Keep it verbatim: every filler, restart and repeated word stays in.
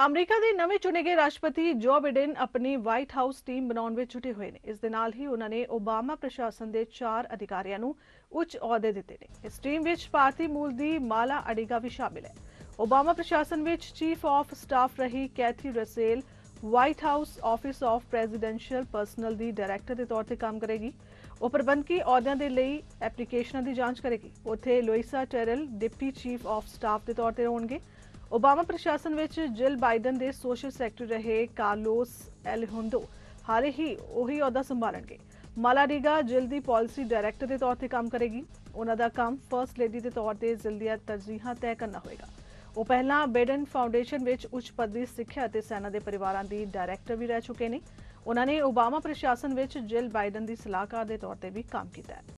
America ਦੇ ਨਵੇਂ ਚੁਣੇ ਗਏ ਰਾਸ਼ਟਰਪਤੀ ਜੋ ਬਿਡਨ ਆਪਣੀ ਵਾਈਟ ਹਾਊਸ ਟੀਮ ਬਣਾਉਣ ਵਿੱਚ ਜੁਟੇ ਹੋਏ ਨੇ। ਇਸ ਦੇ ਨਾਲ ਹੀ ਉਹਨਾਂ ਨੇ ਓਬਾਮਾ ਪ੍ਰਸ਼ਾਸਨ ਦੇ ਚਾਰ ਅਧਿਕਾਰੀਆਂ ਨੂੰ ਉੱਚ ਅਹੁਦੇ ਦਿੱਤੇ ਨੇ। ਇਸ ਟੀਮ ਵਿੱਚ ਭਾਰਤੀ ਮੂਲ ਦੀ ਮਾਲਾ ਅਡੀਗਾ ਵੀ ਸ਼ਾਮਿਲ ਹੈ। ਓਬਾਮਾ ਪ੍ਰਸ਼ਾਸਨ ਵਿੱਚ ਚੀਫ ਆਫ ਸਟਾਫ ਰਹੀ Kathy Russell White House office of presidential personnel ਦੀ ਡਾਇਰੈਕਟਰ ਦੇ ਤੌਰ ਤੇ ਕੰਮ ਕਰੇਗੀ। ਉਹ ਪ੍ਰਬੰਧਕੀ ਅਹੁਦਿਆਂ ਦੇ ਲਈ ਐਪਲੀਕੇਸ਼ਨਾਂ ਦੀ ਜਾਂਚ ਕਰੇਗੀ। ਉੱਥੇ Loisa Terrell deputy chief of staff ਦੇ ਤੌਰ ਤੇ ਹੋਣਗੇ। ओबामा प्रशासन विच जिल बाइडन के सोशल सैकटरी रहे कार्लोस एलिहुंडो हाल ही उही अहुदा संभालणगे। मालाडीगा जिल की पॉलिसी डायरैक्टर के तौर पर काम करेगी। उन्हां दा काम फर्स्ट लेडी के तौर पर जिल दी तरजीहां तय करना होएगा। वो पहला बाइडन फाउंडेशन विच उच्च पदवी सिक्ख्या ते सेना के परिवारां दी डायरैक्टर भी रह चुके ने। उन्होंने ओबामा प्रशासन विच जिल बाइडन की सलाहकार के तौर पर भी काम किया है।